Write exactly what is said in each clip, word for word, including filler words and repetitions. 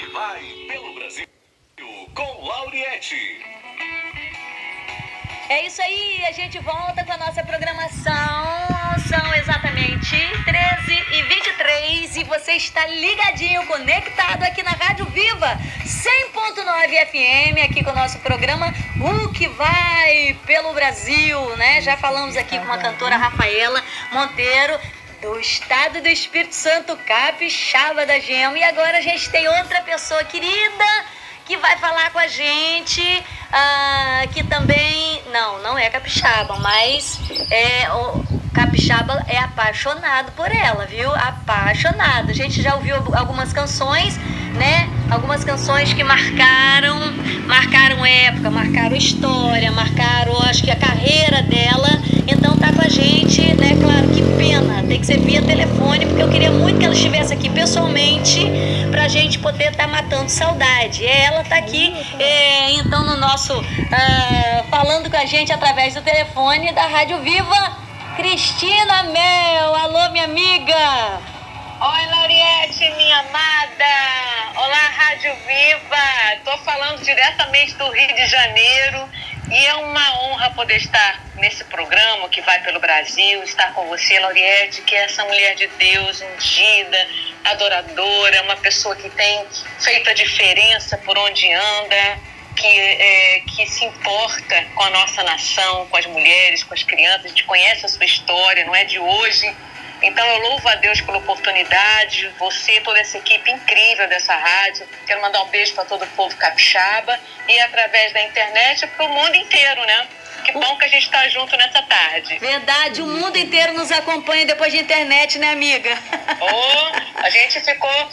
que vai pelo Brasil com Lauriette. É isso aí, a gente volta com a nossa programação. São exatamente treze e vinte e três e você está ligadinho, conectado aqui na Rádio Viva cem ponto nove F M, aqui com o nosso programa O Que Vai pelo Brasil, né? Já falamos aqui com a cantora Rafaela Monteiro, do estado do Espírito Santo, capixaba da Gema. E agora a gente tem outra pessoa querida que vai falar com a gente, ah, que também, não, não é capixaba, mas é, o capixaba é apaixonado por ela, viu? Apaixonado. A gente já ouviu algumas canções, né? Algumas canções que marcaram, marcaram época, marcaram história, marcaram, acho que a carreira dela. Então tá com a gente, né? Claro, que pena, tem que ser via telefone, porque eu queria muito que ela estivesse aqui pessoalmente pra gente poder estar tá matando saudade. Ela tá aqui, é, então, no nosso, uh, falando com a gente através do telefone da Rádio Viva, Cristina Mel. Alô, minha amiga! Oi, Lauriette, minha amada! Olá, Rádio Viva! Tô falando diretamente do Rio de Janeiro e é uma honra poder estar nesse programa que vai pelo Brasil, estar com você, Lauriette, que é essa mulher de Deus, ungida, adoradora, uma pessoa que tem feito a diferença por onde anda, que, é, que se importa com a nossa nação, com as mulheres, com as crianças. A gente conhece a sua história, não é de hoje. Então eu louvo a Deus pela oportunidade, você, toda essa equipe incrível dessa rádio. Quero mandar um beijo para todo o povo capixaba e através da internet para o mundo inteiro, né? Que bom que a gente está junto nessa tarde. Verdade, o mundo inteiro nos acompanha depois de internet, né, amiga? Oh, a gente ficou,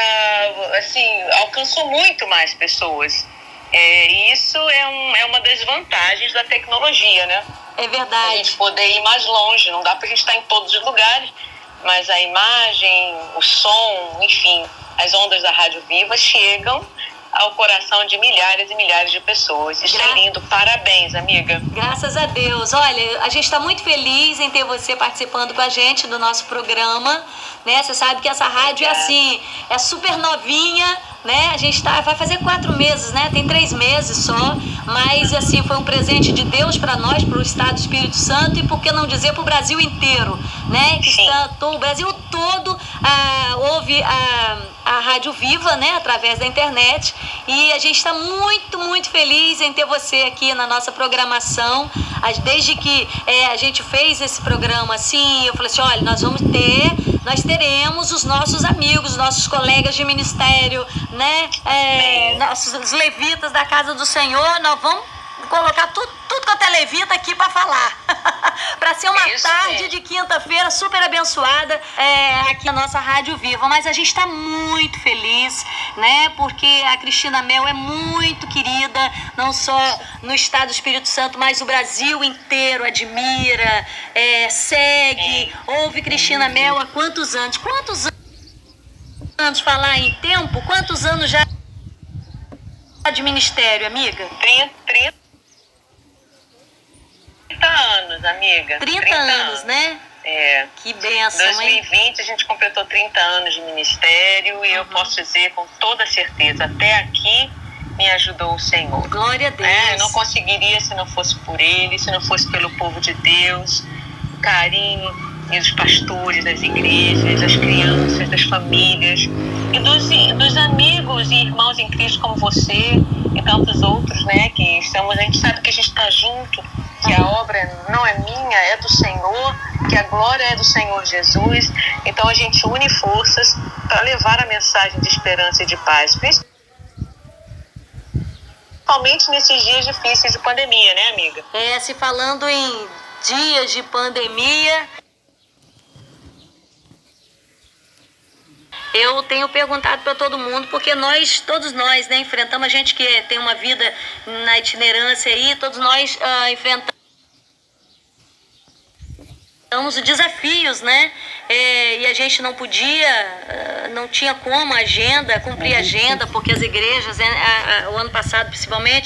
ah, assim, alcançou muito mais pessoas. É, e isso é, um, é uma das vantagens da tecnologia, né? É verdade. A gente poder ir mais longe, não dá pra gente estar em todos os lugares, mas a imagem, o som, enfim, as ondas da Rádio Viva chegam ao coração de milhares e milhares de pessoas. Isso Gra- é lindo, parabéns, amiga. Graças a Deus. Olha, a gente está muito feliz em ter você participando com a gente do nosso programa, né? Você sabe que essa rádio é, é assim, é super novinha, né? A gente tá, vai fazer quatro meses, né? Tem três meses só, mas assim, foi um presente de Deus para nós, para o estado do Espírito Santo e, por que não dizer, para o Brasil inteiro, né? Que está, o Brasil todo ah, ouve a, a Rádio Viva, né? Através da internet, e a gente está muito, muito feliz em ter você aqui na nossa programação. Desde que é, a gente fez esse programa assim, eu falei assim, olha, nós vamos ter, nós teremos os nossos amigos, nossos colegas de ministério, né? É, nossos levitas da casa do Senhor, nós vamos colocar tudo, tudo quanto é levita aqui para falar. Para ser uma Isso tarde mesmo. de quinta-feira super abençoada é, aqui na nossa Rádio Viva. Mas a gente está muito feliz, né? Porque a Cristina Mel é muito querida, não só no estado do Espírito Santo, mas o Brasil inteiro admira, é, segue, ouve Cristina Mel há quantos anos? Quantos anos, falar em tempo, quantos anos já de ministério, amiga? trinta, trinta anos, amiga. trinta, trinta anos, anos, né? É. Que bênção, dois mil e vinte, hein? A gente completou trinta anos de ministério, uhum. E eu posso dizer com toda certeza, até aqui me ajudou o Senhor. Glória a Deus. É, eu não conseguiria se não fosse por Ele, se não fosse pelo povo de Deus, o carinho e dos pastores, das igrejas, das crianças, das famílias e dos, dos amigos e irmãos em Cristo como você e tantos outros, né? Que estamos, a gente sabe que a gente está junto, que a obra não é minha, é do Senhor, que a glória é do Senhor Jesus. Então a gente une forças para levar a mensagem de esperança e de paz, principalmente nesses dias difíceis de pandemia, né, amiga? É, se falando em dias de pandemia, eu tenho perguntado para todo mundo, porque nós, todos nós, né, enfrentamos, a gente que tem uma vida na itinerância aí, todos nós uh, enfrentamos os desafios, né? É, e a gente não podia, não tinha como a agenda, cumprir a agenda, porque as igrejas, a, a, o ano passado principalmente,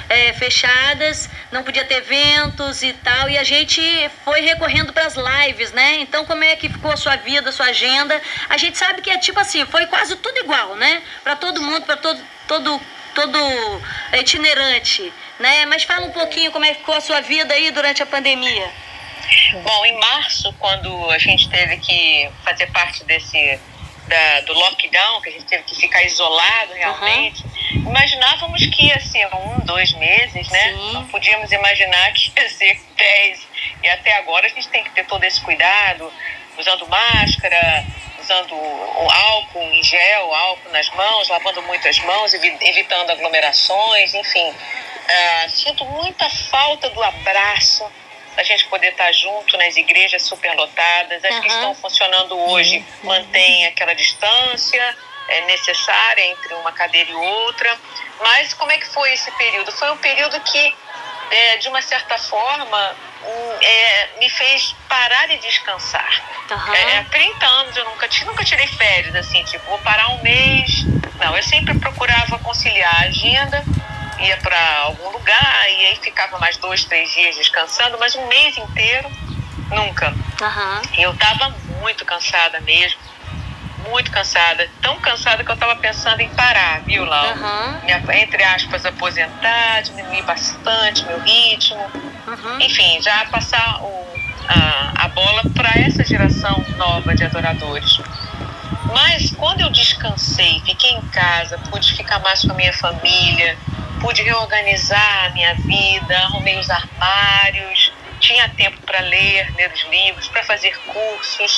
é, fechadas, não podia ter eventos e tal, e a gente foi recorrendo para as lives, né? Então, como é que ficou a sua vida, a sua agenda? A gente sabe que é tipo assim, foi quase tudo igual, né? Para todo mundo, para todo, todo, todo itinerante, né? Mas fala um pouquinho como é que ficou a sua vida aí durante a pandemia. Bom, em março, quando a gente teve que fazer parte desse da, do lockdown, que a gente teve que ficar isolado realmente, uhum. imaginávamos que ia ser um, dois meses, né? Sim. Não podíamos imaginar que ia ser dez. E até agora a gente tem que ter todo esse cuidado, usando máscara, usando o álcool em gel, álcool nas mãos, lavando muito as mãos, evitando aglomerações, enfim. Uh, sinto muita falta do abraço, a gente poder estar junto nas igrejas superlotadas. As uhum. que estão funcionando hoje uhum. mantêm aquela distância é, necessária entre uma cadeira e outra. Mas como é que foi esse período? Foi um período que, é, de uma certa forma, é, me fez parar e descansar. Uhum. É, há trinta anos eu nunca, nunca tirei férias, assim, tipo, vou parar um mês. Não, eu sempre procurava conciliar a agenda, ia para algum lugar e aí ficava mais dois, três dias descansando, mas um mês inteiro, nunca. Uhum. E eu estava muito cansada mesmo, muito cansada, tão cansada que eu estava pensando em parar, viu, Laura? Uhum. Me, entre aspas, aposentar, diminuir bastante meu ritmo, uhum. enfim, já passar o, a, a bola para essa geração nova de adoradores. Mas quando eu descansei, fiquei em casa, pude ficar mais com a minha família, pude reorganizar a minha vida, arrumei os armários, tinha tempo para ler, ler os livros, para fazer cursos,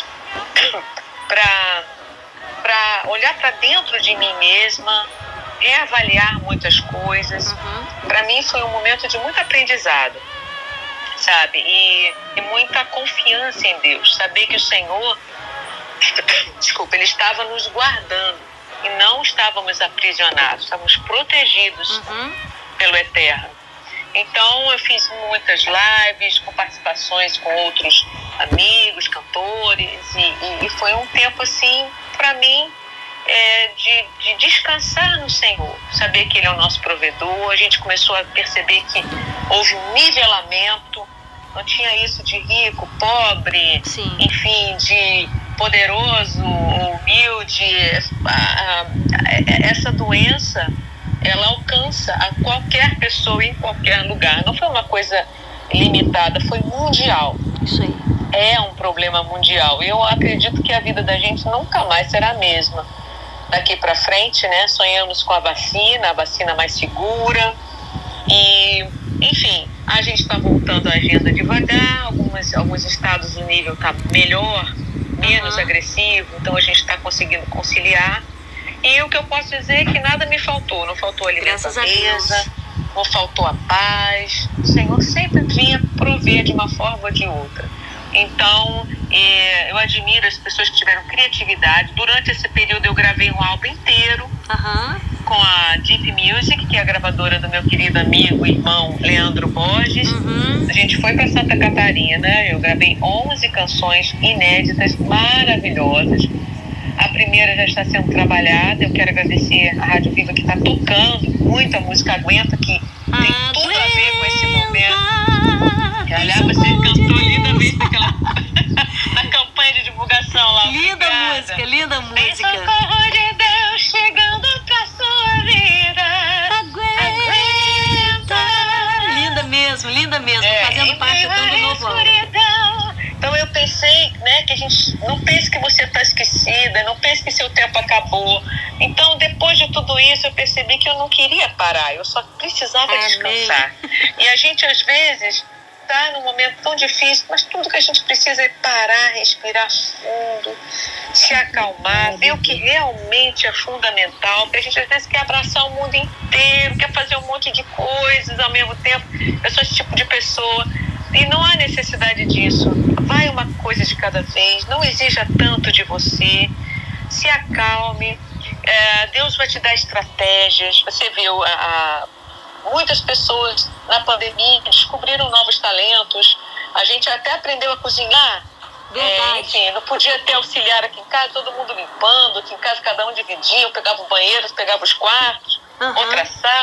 para para olhar para dentro de mim mesma, reavaliar muitas coisas. Uhum. Para mim foi um momento de muito aprendizado, sabe? E, e muita confiança em Deus, saber que o Senhor, desculpa, Ele estava nos guardando. E não estávamos aprisionados, estávamos protegidos uhum. pelo Eterno. Então eu fiz muitas lives com participações com outros amigos, cantores, e, e, e foi um tempo assim, para mim, é, de, de descansar no Senhor, saber que Ele é o nosso provedor. A gente começou a perceber que houve um nivelamento, não tinha isso de rico, pobre, Sim. enfim, de poderoso ou humilde. Essa doença, ela alcança a qualquer pessoa em qualquer lugar. Não foi uma coisa limitada, foi mundial. Isso aí. É um problema mundial. Eu acredito que a vida da gente nunca mais será a mesma. Daqui para frente, né? Sonhamos com a vacina, a vacina mais segura. E, enfim, a gente está voltando à agenda devagar. Algumas, alguns estados o nível está melhor, menos uhum. agressivo, então a gente está conseguindo conciliar. E o que eu posso dizer é que nada me faltou. Não faltou alimento à mesa, não faltou a paz. O Senhor sempre vinha prover de uma forma ou de outra. Então, é, eu admiro as pessoas que tiveram criatividade. Durante esse período eu gravei um álbum inteiro uhum. com a Deep Music, que é a gravadora do meu querido amigo e irmão Leandro Borges. Uhum. A gente foi para Santa Catarina, eu gravei onze canções inéditas, maravilhosas. A primeira já está sendo trabalhada. Eu quero agradecer a Rádio Viva, que está tocando muito a música Aguenta, que tem tudo a ver com esse momento. Aliás, você cantou lindamente naquela na campanha de divulgação lá. Linda Obrigada. música, linda música. Tem socorro de Deus chegando pra sua vida. Aguenta. Aguenta. Linda mesmo, linda mesmo. É, fazendo parte do novo ano. Então eu pensei, né, que a gente não pense que você está esquecida, não pense que seu tempo acabou. Então, depois de tudo isso, eu percebi que eu não queria parar, eu só precisava Amém. descansar. E a gente, às vezes, está num momento tão difícil, mas tudo que a gente precisa é parar, respirar fundo, se acalmar, ver o que realmente é fundamental, porque a gente, às vezes, quer abraçar o mundo inteiro, quer fazer um monte de coisas ao mesmo tempo. Eu sou esse tipo de pessoa. E não há necessidade disso. Vai uma coisa de cada vez, não exija tanto de você, se acalme. É, Deus vai te dar estratégias. Você viu, a, a, muitas pessoas na pandemia descobriram novos talentos. A gente até aprendeu a cozinhar. É, enfim, não podia ter auxiliar aqui em casa, todo mundo limpando. Aqui em casa cada um dividia, eu pegava o banheiro, pegava os quartos, uhum. outra sala.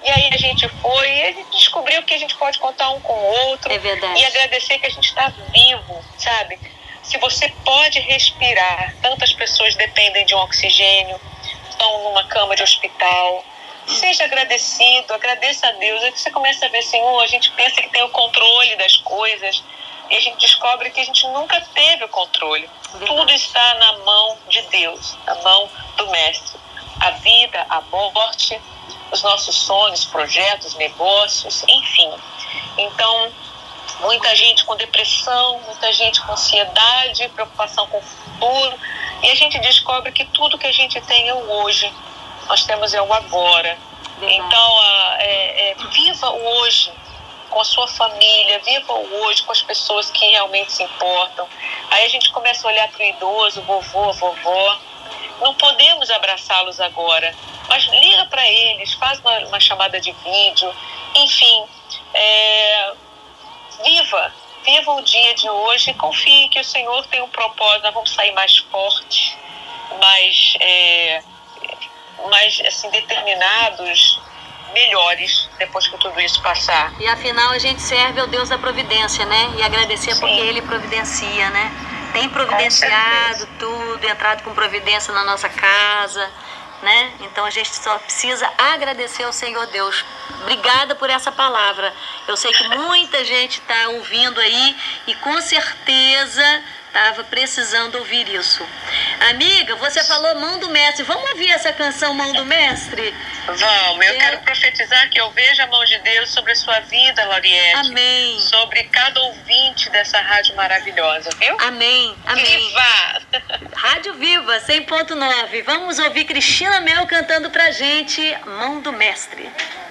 E aí a gente foi e a gente descobriu que a gente pode contar um com o outro. É verdade. E agradecer que a gente está vivo, sabe? Se você pode respirar, tantas pessoas dependem de um oxigênio, estão numa cama de hospital. Seja agradecido, agradeça a Deus. Aí você começa a ver, Senhor, a gente pensa que tem o controle das coisas e a gente descobre que a gente nunca teve o controle. Verdade. Tudo está na mão de Deus, na mão do Mestre. A vida, a morte, os nossos sonhos, projetos, negócios, enfim. Então, muita gente com depressão, muita gente com ansiedade, preocupação com o futuro. E a gente descobre que tudo que a gente tem é o hoje. Nós temos é o agora. Verdade. Então, é, é, viva o hoje com a sua família, viva o hoje com as pessoas que realmente se importam. Aí a gente começa a olhar para o idoso, vovô, vovó. Não podemos abraçá-los agora, mas liga para eles, faz uma, uma chamada de vídeo, enfim, é, viva, viva o dia de hoje e confie que o Senhor tem um propósito. Nós vamos sair mais fortes, mais, é, mais assim, determinados, melhores depois que tudo isso passar. E afinal a gente serve ao Deus da providência, né? E agradecer Sim. porque Ele providencia, né? Tem providenciado tudo, entrado com providência na nossa casa, né? Então a gente só precisa agradecer ao Senhor Deus. Obrigada por essa palavra. Eu sei que muita gente está ouvindo aí e com certeza estava precisando ouvir isso. Amiga, você falou Mão do Mestre. Vamos ouvir essa canção Mão do Mestre? Vamos. Eu é. quero profetizar que eu vejo a mão de Deus sobre a sua vida, Lauriette. Amém. Sobre cada ouvinte dessa rádio maravilhosa, viu? Amém. Amém. Viva! Rádio Viva, cem ponto nove. Vamos ouvir Cristina Mel cantando pra gente Mão do Mestre.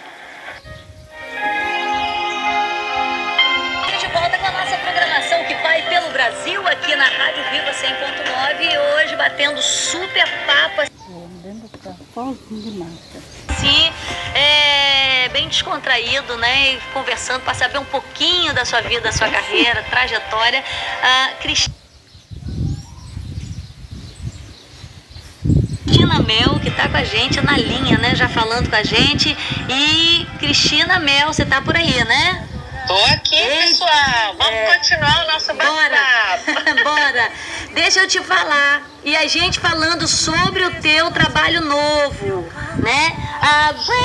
De volta com a nossa programação que vai pelo Brasil aqui na Rádio Viva cem ponto nove e hoje batendo super papo. Sim, é bem descontraído, né? E conversando para saber um pouquinho da sua vida, da sua carreira, trajetória. A Cristina Mel, que tá com a gente na linha, né? Já falando com a gente. E Cristina Mel, você tá por aí, né? Tô aqui, Ei, pessoal. Vamos é, continuar o nosso bate-papo. Bora, bora. Deixa eu te falar. E a gente falando sobre o teu trabalho novo, né? Aguenta.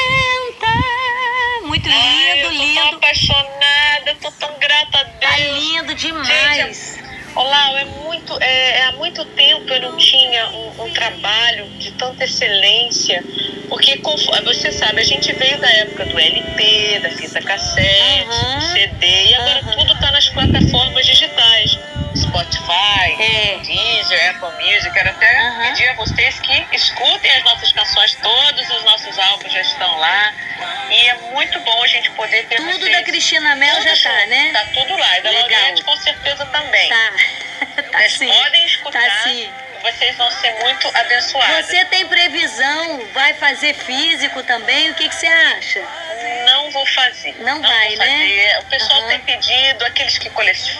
Muito lindo, Ai, eu tô lindo. Tô apaixonada, tô tão grata a Deus. Tá lindo demais. Gente, olá, é muito, é, há muito tempo eu não tinha um, um trabalho de tanta excelência, porque você sabe, a gente veio da época do L P, da fita cassete, uhum. C D, e agora uhum. tudo está nas plataformas digitais, Spotify, é. Deezer, Apple Music. Quero até uhum. pedir a vocês que escutem as nossas canções, todos os nossos álbuns já estão lá, e é muito bom a gente poder ter tudo vocês. Da Cristina Mel tudo já tá, né? Tá tudo lá, e da Lauriette com certeza também. Tá. Tá Vocês sim. podem escutar, tá sim. Vocês vão ser muito abençoados. Você tem previsão? Vai fazer físico também? O que, que você acha? Não vou fazer. Não, não vai, vou né? fazer. O pessoal uhum. tem pedido, aqueles que colecionam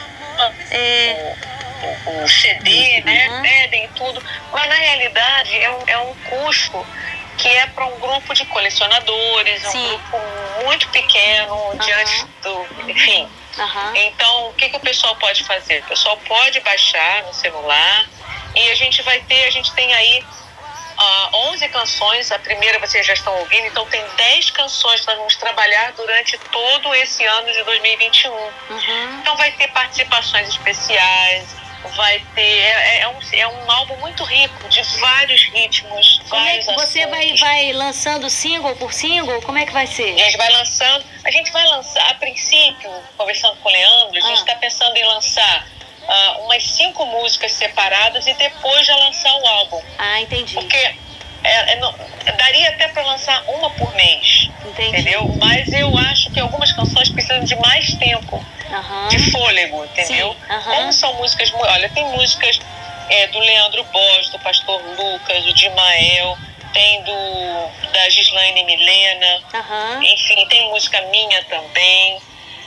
é. o, o, o C D, né? Uhum. Pedem tudo. Mas na realidade é um, é um custo que é para um grupo de colecionadores, Sim. um grupo muito pequeno, uhum. diante do... Enfim. Uhum. Então, o que, que o pessoal pode fazer? O pessoal pode baixar no celular e a gente vai ter, a gente tem aí uh, onze canções, a primeira vocês já estão ouvindo, então tem dez canções que nós vamos trabalhar durante todo esse ano de dois mil e vinte e um. Uhum. Então vai ter participações especiais, vai ter, é, é, um, é um álbum muito rico, de vários ritmos, Como vários é que você vai, vai lançando single por single? Como é que vai ser? A gente vai lançando, a gente vai lançar, a princípio, conversando com o Leandro, a gente está ah. pensando em lançar uh, umas cinco músicas separadas e depois já lançar o álbum. Ah, entendi. Porque é, é, não, daria até para lançar uma por mês, entendi. Entendeu? Mas eu acho que algumas canções precisam de mais tempo. Uhum. De fôlego, entendeu? Uhum. Como são músicas... Olha, tem músicas é, do Leandro Bos, do Pastor Lucas, do Dimael, tem do da Gislaine Milena, uhum. enfim, tem música minha também,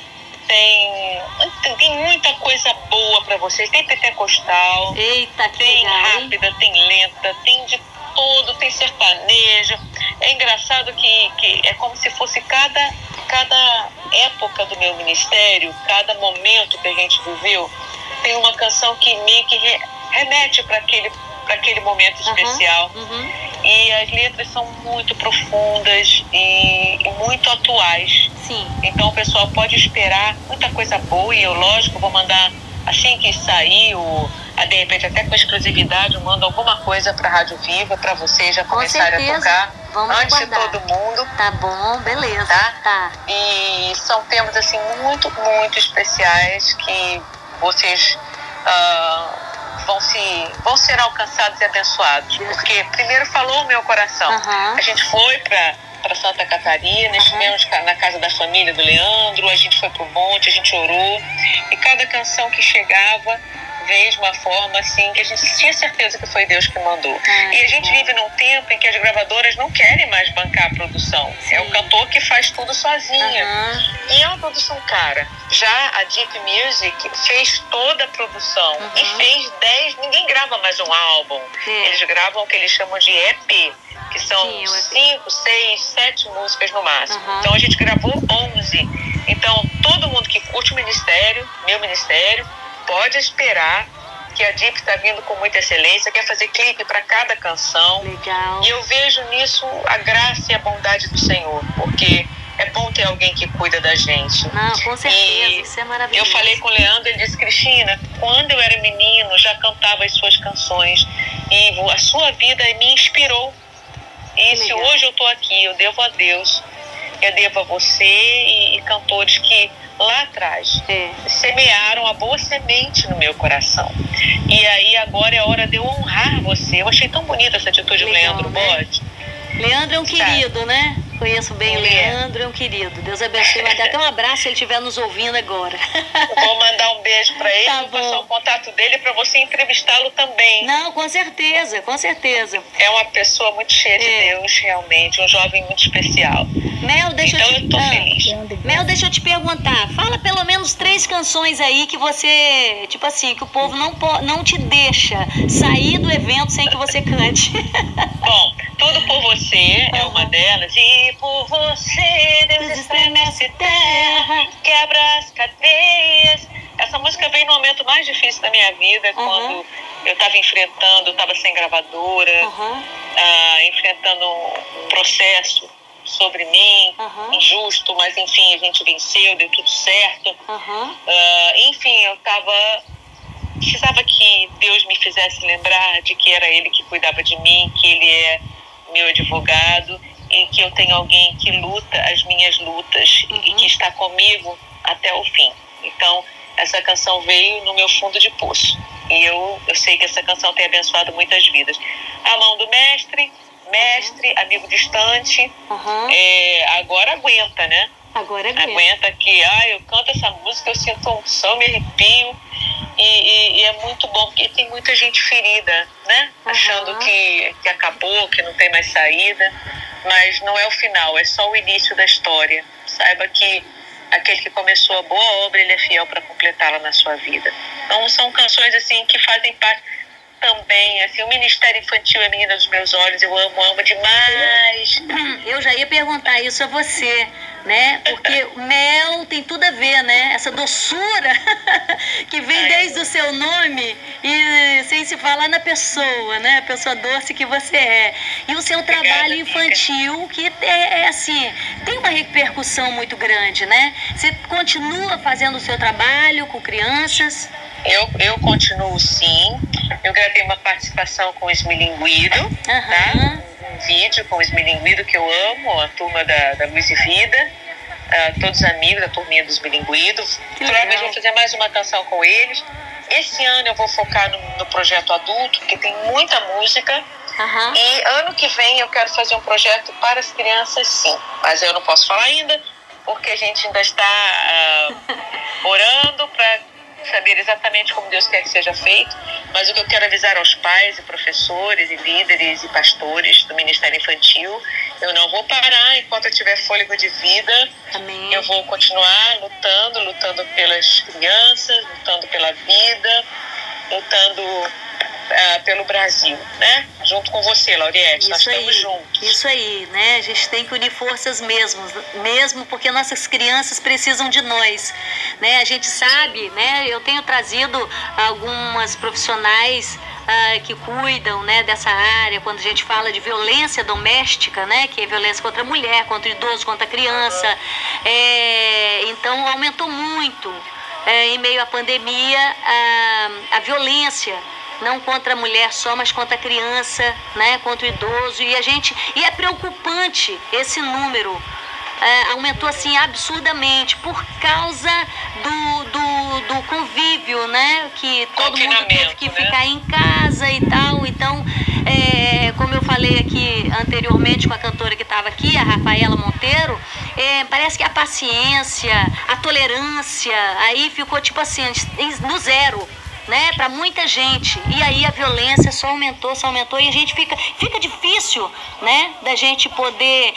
tem, tem, tem muita coisa boa pra vocês, tem pentecostal, Eita, que tem legal, rápida, hein? tem lenta, tem de todo, tem sertanejo. É engraçado que, que é como se fosse cada, cada época do meu ministério, cada momento que a gente viveu, tem uma canção que meio que re, remete para aquele, para aquele momento especial. Uhum, uhum. E as letras são muito profundas e, e muito atuais. Sim. Então o pessoal pode esperar muita coisa boa e eu, lógico, vou mandar assim que sair, ou de repente até com exclusividade, eu mando alguma coisa para a Rádio Viva, para vocês já começarem a tocar. Vamos antes aguardar. de todo mundo. Tá bom, beleza. Tá? Tá. E são temas assim muito, muito especiais que vocês uh, vão, se, vão ser alcançados e abençoados. Porque primeiro falou o meu coração. Uhum. A gente foi para para Santa Catarina, estivemos uhum. na casa da família do Leandro, a gente foi pro monte, a gente orou, e cada canção que chegava veio de uma forma assim que a gente tinha certeza que foi Deus que mandou. Uhum. E a gente vive num tempo em que as gravadoras não querem mais bancar a produção. Sim. É o cantor que faz tudo sozinho. Uhum. E é uma produção cara. Já a Deep Music fez toda a produção uhum. e fez dez, ninguém grava mais um álbum. Sim. Eles gravam o que eles chamam de E P, que são Sim, cinco, seis, sete músicas no máximo. Uhum. Então a gente gravou onze. Então todo mundo que curte o ministério, meu ministério, pode esperar que a Deep está vindo com muita excelência, quer fazer clipe para cada canção. Legal. E eu vejo nisso a graça e a bondade do Senhor, porque é bom ter alguém que cuida da gente. Não, com certeza, e isso é maravilhoso. Eu falei com o Leandro, ele disse: Cristina, quando eu era menino, já cantava as suas canções e a sua vida me inspirou. E se hoje eu estou aqui, eu devo a Deus, eu devo a você e, e cantores que lá atrás é. semearam a boa semente no meu coração. E aí agora é hora de eu honrar você. Eu achei tão bonita essa atitude do Leandro Bode. Leandro é um querido, né? Conheço bem o Leandro, é um querido. Deus abençoe. Vai dar até um abraço se ele estiver nos ouvindo agora. Vou mandar um beijo para ele, tá vou passar o contato dele para você entrevistá-lo também. Não, com certeza, com certeza. É uma pessoa muito cheia de é. Deus, realmente, um jovem muito especial. Mel, deixa então eu te... eu tô ah, feliz. Mel, deixa eu te perguntar. Fala pelo menos três canções aí que você, tipo assim, que o povo não, po... não te deixa sair do evento sem que você cante. Bom, Tudo por Você é uma delas. E por você, Deus estremece terra, quebra as cadeias. Essa música veio no momento mais difícil da minha vida, uhum. quando eu estava enfrentando, eu estava sem gravadora, uhum. uh, enfrentando um processo sobre mim, uhum. injusto, mas enfim, a gente venceu, deu tudo certo. Uhum. Uh, enfim, eu estava... precisava que Deus me fizesse lembrar de que era Ele que cuidava de mim, que Ele é meu advogado e que eu tenho alguém que luta as minhas lutas uhum. e que está comigo até o fim. Então, essa canção veio no meu fundo de poço. E eu, eu sei que essa canção tem abençoado muitas vidas. A Mão do Mestre, Mestre, uhum. Amigo Distante. Uhum. É, agora aguenta, né? Agora aguenta. Aguenta que, ah, eu canto essa música, eu sinto um som, me arrepio. E, e, e é muito bom, porque tem muita gente ferida, né? Uhum. Achando que, que acabou, que não tem mais saída. Mas não é o final, é só o início da história. Saiba que aquele que começou a boa obra, ele é fiel para completá-la na sua vida. Então são canções assim que fazem parte também, assim, o Ministério Infantil é a menina dos meus olhos, eu amo, amo demais. Eu já ia perguntar isso a você, né? Porque Mel tem tudo a ver, né? Essa doçura que vem Ai, desde o seu nome e sem se falar na pessoa, né? A pessoa doce que você é. E o seu trabalho infantil, que é, é assim, tem uma repercussão muito grande, né? Você continua fazendo o seu trabalho com crianças? Eu, eu continuo sim. Eu gravei uma participação com o Esmilinguido, uhum. tá? Um, um vídeo com o Esmilinguido que eu amo, a turma da, da Luz e Vida, uh, todos amigos da turminha dos Esmilinguido. Provavelmente vou fazer mais uma canção com eles. Esse ano eu vou focar no, no projeto adulto, porque tem muita música. Uhum. E ano que vem eu quero fazer um projeto para as crianças, sim. Mas eu não posso falar ainda, porque a gente ainda está uh, orando para saber exatamente como Deus quer que seja feito, mas o que eu quero avisar aos pais e professores e líderes e pastores do Ministério Infantil, eu não vou parar enquanto eu tiver fôlego de vida. Amém. Eu vou continuar lutando, lutando pelas crianças, lutando pela vida, lutando uh, pelo Brasil, né? junto com você, Lauriette. Nós Isso estamos aí, juntos. isso aí, né? A gente tem que unir forças mesmo, mesmo porque nossas crianças precisam de nós, né? A gente sabe, né? Eu tenho trazido algumas profissionais ah, que cuidam, né, dessa área, quando a gente fala de violência doméstica, né? Que é violência contra a mulher, contra o idoso, contra a criança. Uhum. É, então, aumentou muito, é, em meio à pandemia, a, a violência, não contra a mulher só, mas contra a criança, né, contra o idoso. E a gente, e é preocupante esse número. É, aumentou assim absurdamente por causa do, do, do convívio, né? Que todo mundo teve que, né, ficar em casa e tal. Então, é, como eu falei aqui anteriormente com a cantora que estava aqui, a Rafaela Monteiro, é, parece que a paciência, a tolerância, aí ficou tipo assim, no zero, né, para muita gente. E aí a violência só aumentou, só aumentou, e a gente fica, fica difícil, né, da gente poder,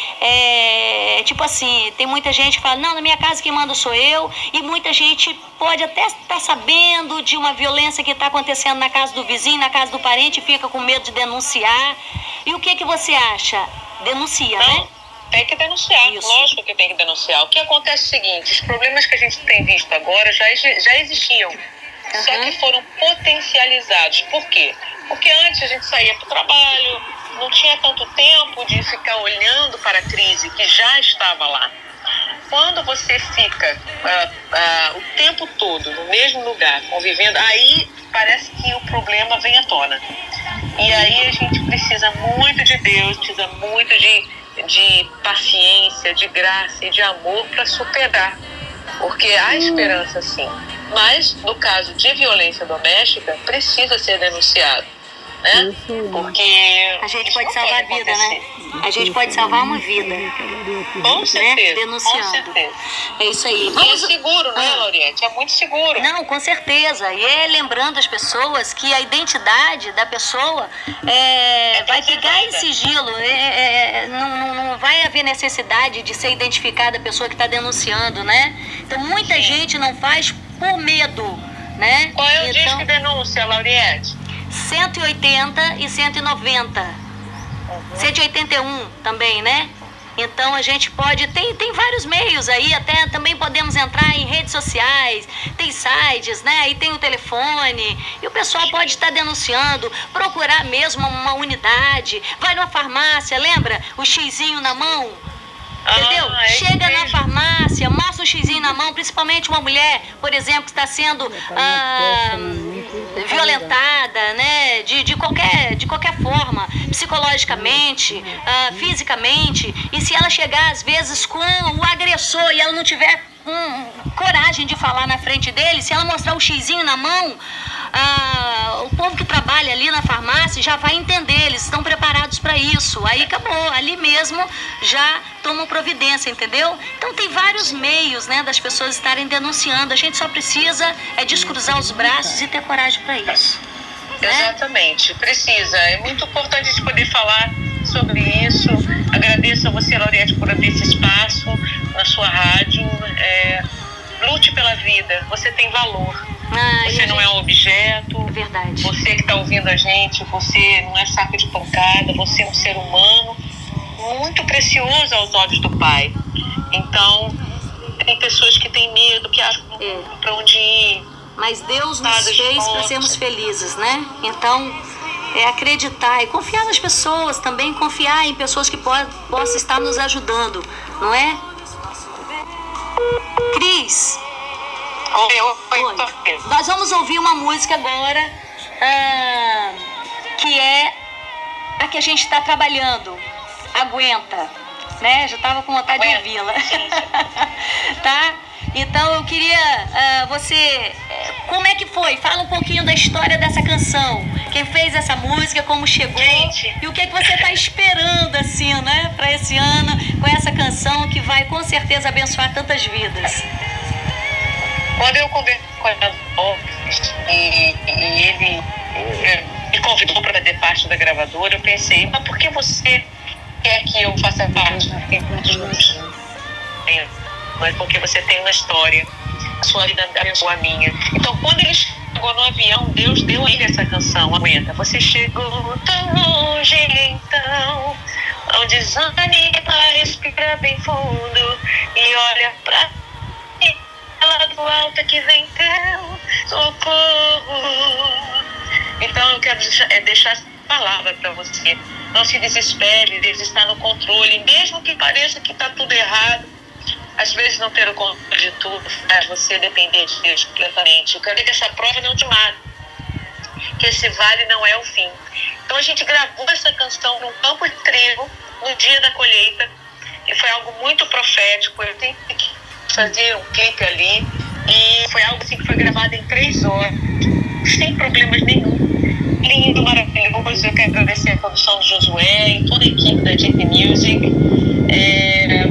é, tipo assim, tem muita gente que fala, não, na minha casa quem manda sou eu, e muita gente pode até estar sabendo de uma violência que está acontecendo na casa do vizinho, na casa do parente, e fica com medo de denunciar. E o que que você acha? Denuncia, não, né? Tem que denunciar, isso. Lógico que tem que denunciar. O que acontece é o seguinte, os problemas que a gente tem visto agora já, já existiam. Uhum. Só que foram potencializados. Por quê? Porque antes a gente saía para o trabalho, não tinha tanto tempo de ficar olhando para a crise que já estava lá. Quando você fica uh, uh, o tempo todo no mesmo lugar, convivendo, aí parece que o problema vem à tona. E aí a gente precisa muito de Deus, precisa muito de, de paciência, de graça e de amor para superar. Porque há esperança, sim. Mas, no caso de violência doméstica, precisa ser denunciado, né? Porque a gente pode salvar a vida, né? A gente pode salvar uma vida. Com certeza. Né? Denunciando. Com certeza. É isso aí. Vamos... E é seguro, né, ah. Lauriette? É muito seguro. Não, com certeza. E é lembrando as pessoas que a identidade da pessoa é, é vai ficar em sigilo. É, é, não, não vai haver necessidade de ser identificada a pessoa que está denunciando, né? Então, muita Sim. gente não faz por medo, né? Qual é o então, disco de denúncia, Lauriette? cento e oitenta e cento e noventa. Uhum. cento e oitenta e um também, né? Então a gente pode, tem, tem vários meios aí, até também podemos entrar em redes sociais, tem sites, né? Aí tem o telefone, e o pessoal pode estar denunciando, procurar mesmo uma unidade, vai numa farmácia, lembra? O xizinho na mão. Entendeu? Ah, é Chega mesmo. na farmácia, mostra o xizinho na mão, principalmente uma mulher, por exemplo, que está sendo ah, violentada, né? De, de, qualquer, de qualquer forma, psicologicamente, ah, fisicamente. E se ela chegar, às vezes, com o agressor e ela não tiver hum, coragem de falar na frente dele, se ela mostrar o xizinho na mão, ah, o povo que trabalha ali na farmácia já vai entender, eles estão preparados para isso. Aí acabou, ali mesmo já tomam providência, entendeu? Então tem vários meios, né, das pessoas estarem denunciando. A gente só precisa é descruzar os braços e ter coragem para isso. Né? Exatamente, precisa. É muito importante a gente poder falar sobre isso. Agradeço a você, Lauriette, por abrir esse espaço na sua rádio. É, lute pela vida, você tem valor. Ah, você não gente... é um objeto. É verdade. Você que está ouvindo a gente, você não é saco de pancada, você é um ser humano muito precioso aos olhos do Pai. Então, tem pessoas que têm medo, que acham é. para onde ir. Mas Deus nos fez para sermos felizes, né? Então, é acreditar e confiar nas pessoas também, confiar em pessoas que po possam estar nos ajudando, não é? Cris. Oi, oi, oi. Nós vamos ouvir uma música agora ah, que é a que a gente está trabalhando. Aguenta, né? Já estava com vontade Aguenta. de ouvi-la. Tá? Então eu queria, uh, você, como é que foi? Fala um pouquinho da história dessa canção. Quem fez essa música, como chegou, gente. E o que é que você está esperando, assim, né? Para esse ano, com essa canção que vai com certeza abençoar tantas vidas. Quando eu conversei com o e, e ele me convidou para fazer parte da gravadora, eu pensei, mas por que você quer que eu faça parte? Mas porque você tem uma história, a sua vida abençoou a minha. Então, quando ele chegou chegou no avião, Deus deu a ele essa canção, aguenta. Você chegou tão longe, então, não desanima, respira bem fundo e olha pra mim, lá do alto que vem teu socorro. Então eu quero deixar essa palavra para você. Não se desespere, Deus está no controle, mesmo que pareça que está tudo errado. Às vezes não ter o controle de tudo faz você depender de Deus completamente. Eu quero que essa prova não te mate, que esse vale não é o fim. Então a gente gravou essa canção num campo de trigo, no dia da colheita, e foi algo muito profético. Eu tenho que fazer um clipe ali, e foi algo assim que foi gravado em três horas, sem problemas nenhum. Lindo, maravilhoso. Eu quero agradecer a produção do Josué e toda a equipe da Deep Music. É,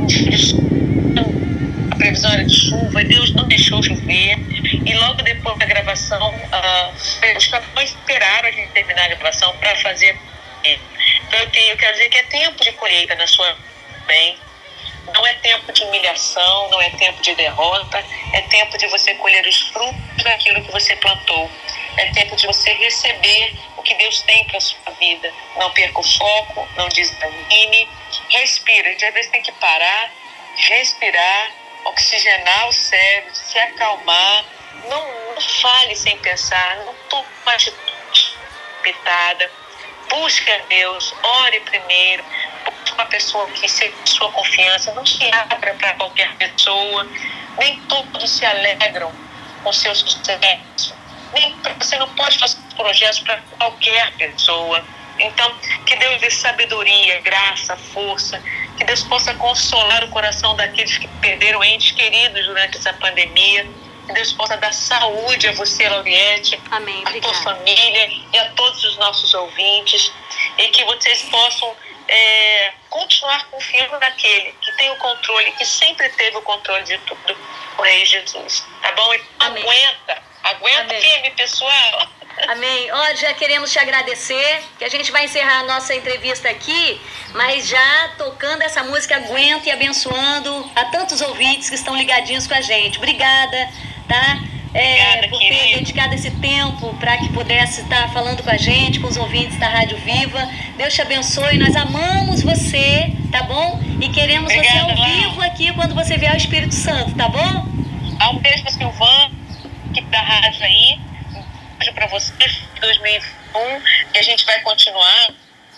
a previsão era de chuva, Deus não deixou chover. E logo depois da gravação, uh, os campeões esperaram a gente terminar a gravação para fazer. Então eu, tenho, eu quero dizer que é tempo de colheita na sua bem. Não é tempo de humilhação, não é tempo de derrota. É tempo de você colher os frutos daquilo que você plantou. É tempo de você receber o que Deus tem para a sua vida. Não perca o foco, não desanime. Respira. A gente às vezes tem que parar, respirar, oxigenar o cérebro, se acalmar. Não, não fale sem pensar, não tome uma atitude pitada. Busque a Deus, ore primeiro. Busque uma pessoa que seja de sua confiança. Não se abra para qualquer pessoa. Nem todos se alegram com seu sucesso. Nem, você não pode fazer projetos para qualquer pessoa. Então, que Deus dê sabedoria, graça, força, que Deus possa consolar o coração daqueles que perderam entes queridos durante essa pandemia, que Deus possa dar saúde a você, Lauriette, Amém, a tua família e a todos os nossos ouvintes, e que vocês possam é, continuar confiando naquele que tem o controle, que sempre teve o controle de tudo, o Rei Jesus, tá bom? Então, Amém. aguenta, aguenta Amém. firme, pessoal. Amém. Ó, já queremos te agradecer, que a gente vai encerrar a nossa entrevista aqui, mas já tocando essa música Aguenta e abençoando a tantos ouvintes que estão ligadinhos com a gente. Obrigada, tá? É, Obrigada, por ter querido. dedicado esse tempo para que pudesse estar falando com a gente, com os ouvintes da Rádio Viva. Deus te abençoe, nós amamos você, tá bom? E queremos Obrigada, você ao Lau. vivo aqui quando você vier ao Espírito Santo, tá bom? Há um beijo para Silvana, equipe da rádio aí. Um beijo para vocês de dois mil e vinte e um. E a gente vai continuar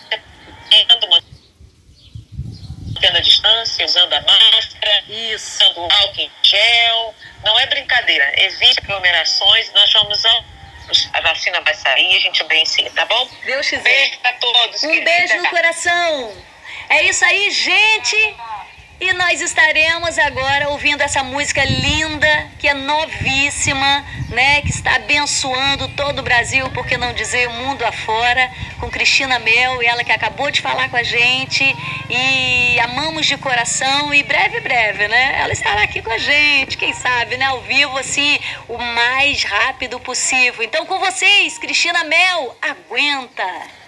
mantendo a distância, usando a máscara, Isso. usando o álcool em gel. Não é brincadeira. Evite aglomerações. Nós vamos ao... A vacina vai sair e a gente vence, tá bom? Deus quiser. Beijo para todos. Um querida. beijo no coração. É isso aí, gente. E nós estaremos agora ouvindo essa música linda, que é novíssima, né? Que está abençoando todo o Brasil, por que não dizer o mundo afora, com Cristina Mel, e ela que acabou de falar com a gente. E amamos de coração, e breve, breve, né? Ela estará aqui com a gente, quem sabe, né? Ao vivo, assim, o mais rápido possível. Então, com vocês, Cristina Mel, aguenta!